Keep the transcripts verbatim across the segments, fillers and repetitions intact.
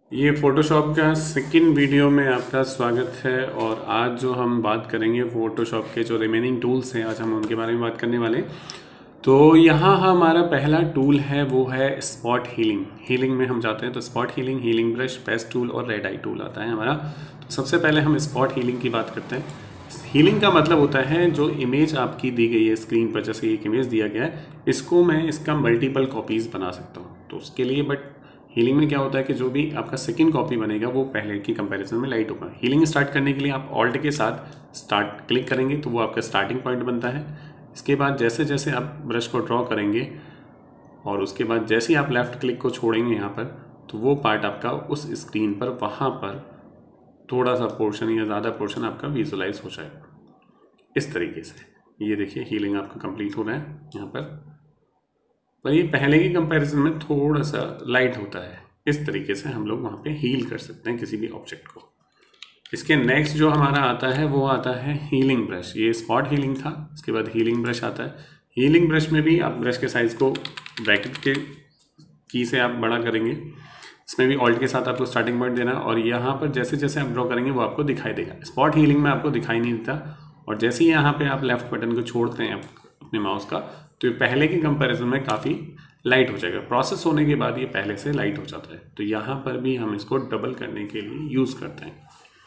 ये फ़ोटोशॉप का second video में आपका स्वागत है। और आज जो हम बात करेंगे फ़ोटोशॉप के जो रिमेनिंग टूल्स हैं, आज हम उनके बारे में बात करने वाले हैं। तो यहाँ हमारा पहला टूल है वो है स्पॉट हीलिंग। हीलिंग में हम जाते हैं तो spot healing, healing brush, paste tool और रेड आई टूल आता है हमारा। तो सबसे पहले हम स्पॉट हीलिंग की बात करते हैं। हीलिंग का मतलब होता है जो इमेज आपकी दी गई है स्क्रीन पर, जैसे एक इमेज दिया गया है, इसको मैं इसका मल्टीपल कॉपीज़ बना सकता हूँ। तो उसके लिए बट हीलिंग में क्या होता है कि जो भी आपका सेकंड कॉपी बनेगा वो पहले की कंपैरिजन में लाइट होगा। हीलिंग स्टार्ट करने के लिए आप ऑल्ट के साथ स्टार्ट क्लिक करेंगे तो वो आपका स्टार्टिंग पॉइंट बनता है। इसके बाद जैसे जैसे आप ब्रश को ड्रॉ करेंगे और उसके बाद जैसे ही आप लेफ़्ट क्लिक को छोड़ेंगे यहाँ पर, तो वो पार्ट आपका उस स्क्रीन पर वहाँ पर थोड़ा सा पोर्शन या ज़्यादा पोर्शन आपका विजुलाइज हो जाएगा इस तरीके से। ये देखिए हीलिंग आपका कंप्लीट हो रहा है यहाँ पर पर ये पहले की कंपैरिजन में थोड़ा सा लाइट होता है। इस तरीके से हम लोग वहाँ पे हील कर सकते हैं किसी भी ऑब्जेक्ट को। इसके नेक्स्ट जो हमारा आता है वो आता है हीलिंग ब्रश। ये स्पॉट हीलिंग था, इसके बाद हीलिंग ब्रश आता है। हीलिंग ब्रश में भी आप ब्रश के साइज़ को ब्रैकेट के की से आप बड़ा करेंगे। इसमें भी ऑल्ट के साथ आपको स्टार्टिंग पॉइंट देना और यहाँ पर जैसे जैसे आप ड्रॉ करेंगे वो आपको दिखाई देगा। स्पॉट हीलिंग में आपको दिखाई नहीं देता और जैसे ही यहाँ पे आप लेफ्ट बटन को छोड़ते हैं अपने माउस का, तो ये पहले के कंपैरिजन में काफ़ी लाइट हो जाएगा। प्रोसेस होने के बाद ये पहले से लाइट हो जाता है। तो यहाँ पर भी हम इसको डबल करने के लिए यूज़ करते हैं।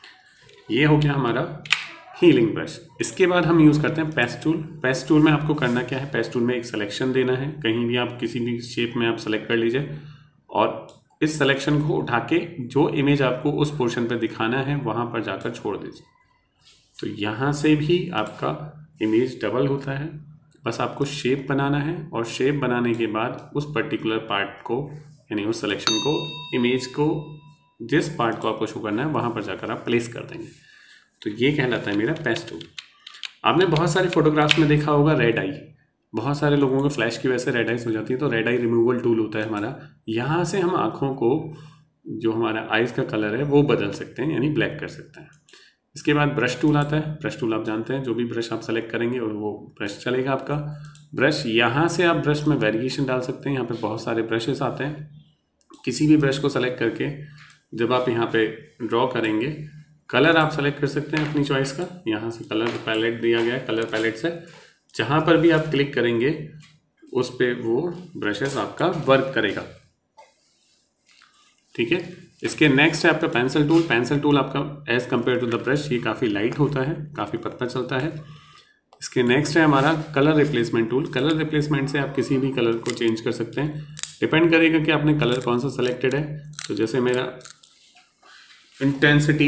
ये हो गया हमारा हीलिंग ब्रश। इसके बाद हम यूज़ करते हैं पेस्ट टूल। पेस्ट टूल में आपको करना क्या है, पेस्ट टूल में एक सिलेक्शन देना है। कहीं भी आप किसी भी शेप में आप सेलेक्ट कर लीजिए और इस सिलेक्शन को उठा के जो इमेज आपको उस पोर्शन पर दिखाना है वहाँ पर जाकर छोड़ दीजिए। तो यहाँ से भी आपका इमेज डबल होता है। बस आपको शेप बनाना है और शेप बनाने के बाद उस पर्टिकुलर पार्ट को, यानी उस सिलेक्शन को, इमेज को, जिस पार्ट को आपको शो करना है वहाँ पर जाकर आप प्लेस कर देंगे। तो ये कहलाता है मेरा पेस्ट टूल। आपने बहुत सारे फोटोग्राफ्स में देखा होगा रेड आई। बहुत सारे लोगों को फ्लैश की वजह से रेड आइज हो जाती है, तो रेड आई रिमूवल टूल होता है हमारा। यहाँ से हम आँखों को, जो हमारा आइज़ का कलर है वो बदल सकते हैं, यानी ब्लैक कर सकते हैं। इसके बाद ब्रश टूल आता है। ब्रश टूल आप जानते हैं, जो भी ब्रश आप सेलेक्ट करेंगे और वो ब्रश चलेगा आपका ब्रश। यहाँ से आप ब्रश में वेरिएशन डाल सकते हैं। यहाँ पे बहुत सारे ब्रशेस आते हैं। किसी भी ब्रश को सेलेक्ट करके जब आप यहाँ पे ड्रॉ करेंगे, कलर आप सेलेक्ट कर सकते हैं अपनी चॉइस का। यहाँ से कलर पैलेट दिया गया है, कलर पैलेट से जहाँ पर भी आप क्लिक करेंगे उस पर वो ब्रशेस आपका वर्क करेगा। ठीक है। इसके नेक्स्ट है आपका पेंसिल टूल। पेंसिल टूल आपका as compare to the brush ये काफ़ी लाइट होता है, काफ़ी पतला चलता है। इसके नेक्स्ट है हमारा colour replacement tool. Colour replacement से आप किसी भी कलर को चेंज कर सकते हैं। डिपेंड करेगा कि आपने कलर कौन सा सेलेक्टेड है। तो जैसे मेरा इंटेंसिटी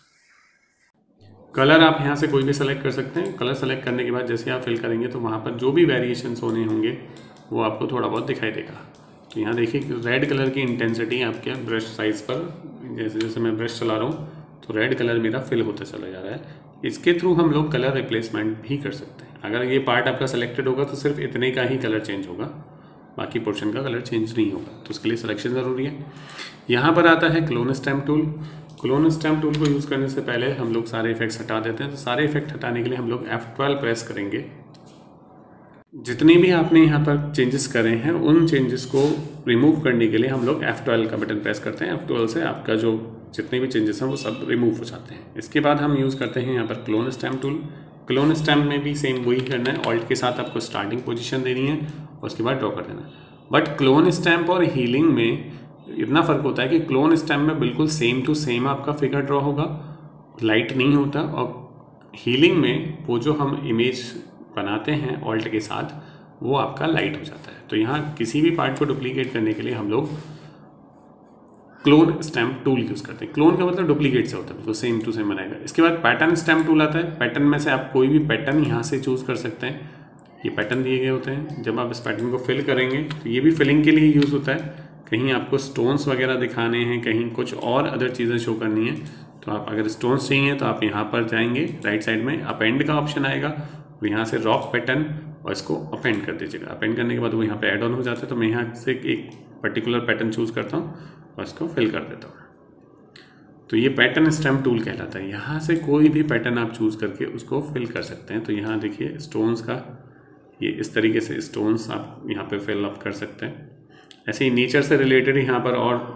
कलर, आप यहाँ से कोई भी सेलेक्ट कर सकते हैं। कलर सेलेक्ट करने के बाद जैसे आप फिल करेंगे तो वहाँ पर जो भी वेरिएशंस होने होंगे वो आपको थोड़ा बहुत दिखाई देगा। तो यहाँ देखिए रेड कलर की इंटेंसिटी आपके ब्रश साइज़ पर, जैसे जैसे मैं ब्रश चला रहा हूँ तो रेड कलर मेरा फिल होता चला जा रहा है। इसके थ्रू हम लोग कलर रिप्लेसमेंट भी कर सकते हैं। अगर ये पार्ट आपका सेलेक्टेड होगा तो सिर्फ इतने का ही कलर चेंज होगा, बाकी पोर्शन का कलर चेंज नहीं होगा। तो उसके लिए सिलेक्शन ज़रूरी है। यहाँ पर आता है clone stamp tool. Clone stamp tool को यूज़ करने से पहले हम लोग सारे इफेक्ट्स हटा देते हैं। तो सारे इफेक्ट हटाने के लिए हम लोग एफ ट्वेल्व प्रेस करेंगे। जितने भी आपने यहाँ पर चेंजेस करे हैं उन चेंजेस को रिमूव करने के लिए हम लोग एफ ट्वेल्व का बटन प्रेस करते हैं। एफ ट्वेल्व से आपका जो जितने भी चेंजेस हैं वो सब रिमूव हो जाते हैं। इसके बाद हम यूज़ करते हैं यहाँ पर clone stamp tool. Clone stamp में भी सेम वही करना है। ऑल्ट के साथ आपको स्टार्टिंग पोजीशन देनी है और उसके बाद ड्रॉ कर देना है। बट क्लोन स्टैम्प और हीलिंग में इतना फ़र्क होता है कि क्लोन स्टैम्प में बिल्कुल सेम टू सेम आपका फिगर ड्रॉ होगा, लाइट नहीं होता। और हीलिंग में वो जो हम इमेज बनाते हैं ऑल्ट के साथ वो आपका लाइट हो जाता है। तो यहाँ किसी भी पार्ट को डुप्लीकेट करने के लिए हम लोग क्लोन स्टैम्प टूल यूज़ करते हैं। क्लोन का मतलब डुप्लीकेट से होता है, तो सेम टू सेम बनाएगा। इसके बाद पैटर्न स्टैम्प टूल आता है। पैटर्न में से आप कोई भी पैटर्न यहाँ से चूज़ कर सकते हैं। ये पैटर्न दिए गए होते हैं। जब आप इस पैटर्न को फिल करेंगे तो ये भी फिलिंग के लिए यूज़ होता है। कहीं आपको स्टोन्स वगैरह दिखाने हैं, कहीं कुछ और अदर चीज़ें शो करनी है, तो आप अगर स्टोन्स चाहिए तो आप यहाँ पर जाएंगे, राइट साइड में अपेंड का ऑप्शन आएगा और यहाँ से रॉक पैटर्न और इसको अपेंड कर दीजिएगा। अपेंड करने के बाद वो यहाँ पे ऐड ऑन हो जाता है। तो मैं यहाँ से एक पर्टिकुलर पैटर्न चूज़ करता हूँ और इसको फिल कर देता हूँ। तो ये पैटर्न स्टैम्प टूल कहलाता है। यहाँ से कोई भी पैटर्न आप चूज़ करके उसको फिल कर सकते हैं। तो यहाँ देखिए स्टोन्स का, ये इस तरीके से स्टोन्स आप यहाँ पे फिल अप कर सकते हैं। ऐसे ही नेचर से रिलेटेड यहाँ पर और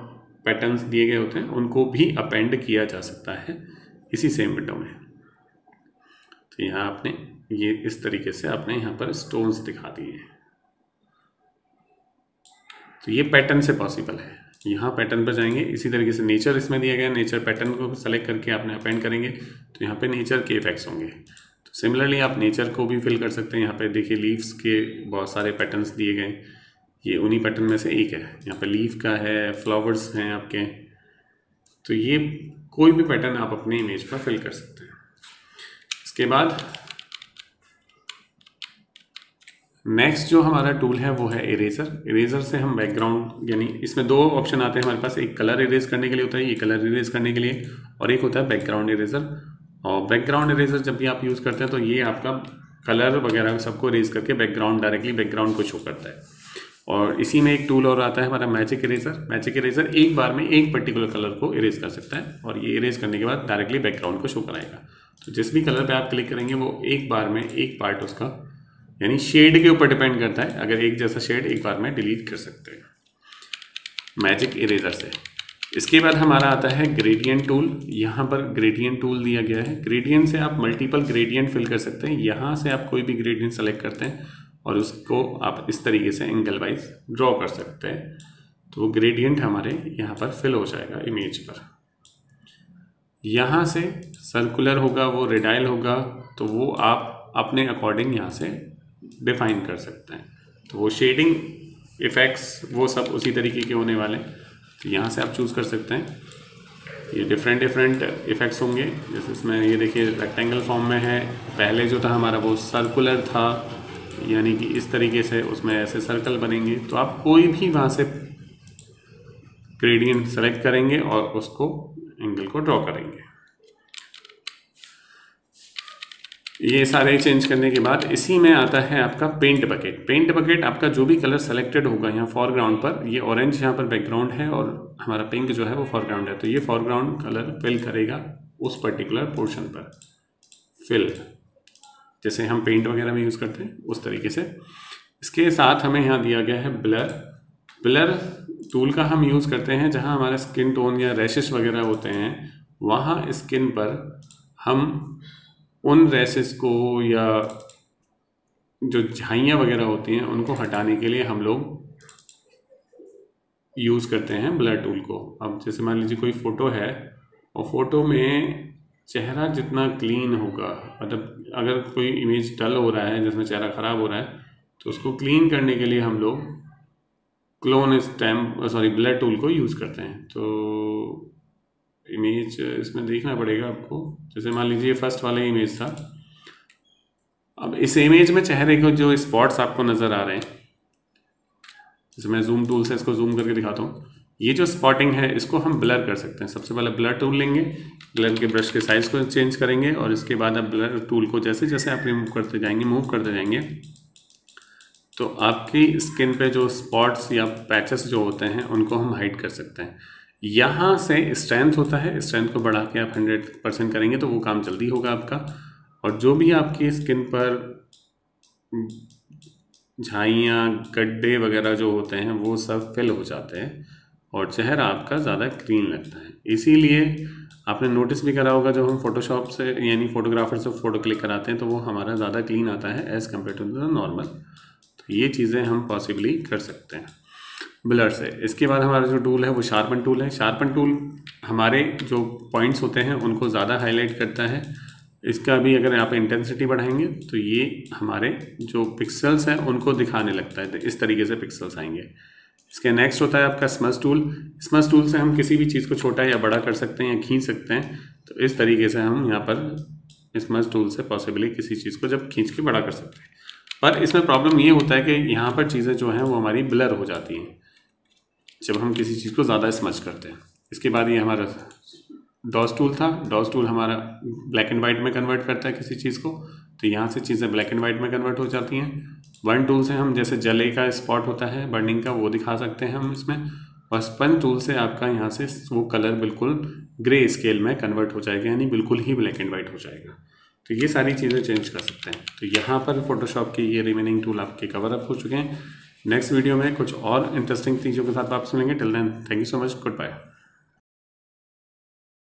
पैटर्न्स दिए गए होते हैं उनको भी अपेंड किया जा सकता है इसी सेम विंडो में। तो यहाँ आपने ये इस तरीके से आपने यहाँ पर स्टोन्स दिखा दिए, तो ये पैटर्न से पॉसिबल है। यहाँ पैटर्न पर जाएंगे, इसी तरीके से नेचर इसमें दिया गया, नेचर पैटर्न को सेलेक्ट करके आपने अपेंड करेंगे तो यहाँ पे नेचर के इफेक्ट्स होंगे। तो सिमिलरली आप नेचर को भी फिल कर सकते हैं। यहाँ पे देखिए लीव्स के बहुत सारे पैटर्न्स दिए गए, ये उन्हीं पैटर्न में से एक है। यहाँ पे लीफ का है, फ्लावर्स हैं आपके, तो ये कोई भी पैटर्न आप अपने इमेज पर फिल कर सकते हैं। इसके बाद नेक्स्ट जो हमारा टूल है वो है इरेजर। इरेजर से हम बैकग्राउंड, यानी इसमें दो ऑप्शन आते हैं हमारे पास, एक कलर इरेज करने के लिए होता है, ये कलर इरेज करने के लिए, और एक होता है बैकग्राउंड इरेजर। और बैकग्राउंड इरेजर जब भी आप यूज़ करते हैं तो ये आपका कलर वगैरह सबको इरेज करके बैकग्राउंड डायरेक्टली बैकग्राउंड को शो करता है। और इसी में एक टूल और आता है हमारा मैजिक इरेजर। मैजिक इरेजर एक बार में एक पर्टिकुलर कलर को इरेज कर सकता है और ये इरेज करने के बाद डायरेक्टली बैकग्राउंड को शो कराएगा। तो जिस भी कलर पे आप क्लिक करेंगे वो एक बार में एक पार्ट उसका, यानी शेड के ऊपर डिपेंड करता है, अगर एक जैसा शेड एक बार में डिलीट कर सकते हैं मैजिक इरेजर से। इसके बाद हमारा आता है ग्रेडियंट टूल। यहाँ पर ग्रेडियंट टूल दिया गया है। ग्रेडियंट से आप मल्टीपल ग्रेडियंट फिल कर सकते हैं। यहाँ से आप कोई भी ग्रेडियंट सेलेक्ट करते हैं और उसको आप इस तरीके से एंगल वाइज ड्रॉ कर सकते हैं, तो वो ग्रेडियंट हमारे यहाँ पर फिल हो जाएगा इमेज पर। यहाँ से सर्कुलर होगा, वो रेडाइल होगा, तो वो आप अपने अकॉर्डिंग यहाँ से डिफाइन कर सकते हैं। तो वो शेडिंग इफ़ेक्ट्स वो सब उसी तरीके के होने वाले, तो यहाँ से आप चूज़ कर सकते हैं। ये डिफरेंट डिफरेंट इफ़ेक्ट्स होंगे, जैसे इसमें ये देखिए रेक्टेंगल फॉर्म में है। पहले जो था हमारा वो सर्कुलर था, यानी कि इस तरीके से उसमें ऐसे सर्कल बनेंगे। तो आप कोई भी वहाँ से ग्रेडियंट सेलेक्ट करेंगे और उसको एंगल को ड्रॉ करेंगे। ये सारे चेंज करने के बाद इसी में आता है आपका पेंट बकेट। पेंट बकेट आपका जो भी कलर सेलेक्टेड होगा यहाँ फॉरग्राउंड पर, ये ऑरेंज यहाँ पर बैकग्राउंड है और हमारा पिंक जो है वो फॉरग्राउंड है, तो ये फॉरग्राउंड कलर फिल करेगा उस पर्टिकुलर पोर्शन पर फिल, जैसे हम पेंट वगैरह में यूज़ करते हैं उस तरीके से। इसके साथ हमें यहाँ दिया गया है ब्लर। ब्लर टूल का हम यूज़ करते हैं जहाँ हमारा स्किन टोन या रैशेस वगैरह होते हैं, वहाँ स्किन पर हम उन रैशेस को या जो झाइयाँ वगैरह होती हैं उनको हटाने के लिए हम लोग यूज़ करते हैं ब्लर टूल को। अब जैसे मान लीजिए कोई फ़ोटो है और फोटो में चेहरा जितना क्लीन होगा, मतलब अगर कोई इमेज डल हो रहा है जिसमें चेहरा ख़राब हो रहा है, तो उसको क्लीन करने के लिए हम लोग clone stamp sorry blur tool को यूज़ करते हैं। तो इमेज इसमें देखना पड़ेगा आपको, जैसे मान लीजिए फर्स्ट वाला इमेज था। अब इस इमेज में चेहरे को जो स्पॉट्स आपको नज़र आ रहे हैं, जैसे मैं जूम टूल से इसको जूम करके दिखाता हूँ, ये जो स्पॉटिंग है इसको हम ब्लर कर सकते हैं। सबसे पहले ब्लर टूल लेंगे, ब्लर के ब्रश के साइज़ को चेंज करेंगे और इसके बाद आप ब्लर टूल को जैसे जैसे आप रिमूव करते जाएंगे मूव करते जाएंगे तो आपकी स्किन पे जो स्पॉट्स या पैचेस जो होते हैं उनको हम हाइड कर सकते हैं। यहाँ से स्ट्रेंथ होता है, स्ट्रेंथ को बढ़ा के आप हंड्रेड परसेंट करेंगे तो वो काम जल्दी होगा आपका। और जो भी आपकी स्किन पर झाइयाँ गड्ढे वगैरह जो होते हैं वो सब फिल हो जाते हैं और चेहरा आपका ज़्यादा क्लीन लगता है। इसीलिए आपने नोटिस भी करा होगा जब हम फोटोशॉप से यानी फोटोग्राफर से फ़ोटो क्लिक कराते हैं तो वो हमारा ज़्यादा क्लीन आता है as compare to the normal. तो ये चीज़ें हम पॉसिबली कर सकते हैं ब्लर से। इसके बाद हमारा जो टूल है वो शार्पन टूल है। शार्पन टूल हमारे जो पॉइंट्स होते हैं उनको ज़्यादा हाईलाइट करता है। इसका भी अगर आप इंटेंसिटी बढ़ाएंगे तो ये हमारे जो पिक्सल्स हैं उनको दिखाने लगता है, इस तरीके से पिक्सल्स आएंगे। इसके नेक्स्ट होता है आपका स्मज टूल। स्मज टूल से हम किसी भी चीज़ को छोटा या बड़ा कर सकते हैं या खींच सकते हैं। तो इस तरीके से हम यहाँ पर स्मज टूल से पॉसिबली किसी चीज़ को जब खींच के बड़ा कर सकते हैं। पर इसमें प्रॉब्लम ये होता है कि यहाँ पर चीज़ें जो हैं वो हमारी ब्लर हो जाती हैं जब हम किसी चीज़ को ज़्यादा स्मज करते हैं। इसके बाद ये हमारा डॉस टूल था। डॉस टूल हमारा ब्लैक एंड वाइट में कन्वर्ट करता है किसी चीज़ को, तो यहाँ से चीज़ें ब्लैक एंड वाइट में कन्वर्ट हो जाती हैं। बर्न टूल से हम जैसे जले का स्पॉट होता है बर्निंग का वो दिखा सकते हैं हम इसमें। और स्पंज टूल से आपका यहाँ से वो कलर बिल्कुल ग्रे स्केल में कन्वर्ट हो जाएगा, यानी बिल्कुल ही ब्लैक एंड वाइट हो जाएगा। तो ये सारी चीज़ें चेंज कर सकते हैं। तो यहाँ पर फोटोशॉप के ये रिमेनिंग टूल आपके कवर अप हो चुके हैं। नेक्स्ट वीडियो में कुछ और इंटरेस्टिंग चीज़ों के साथ वापस मिलेंगे। Till then thank you so much, good bye.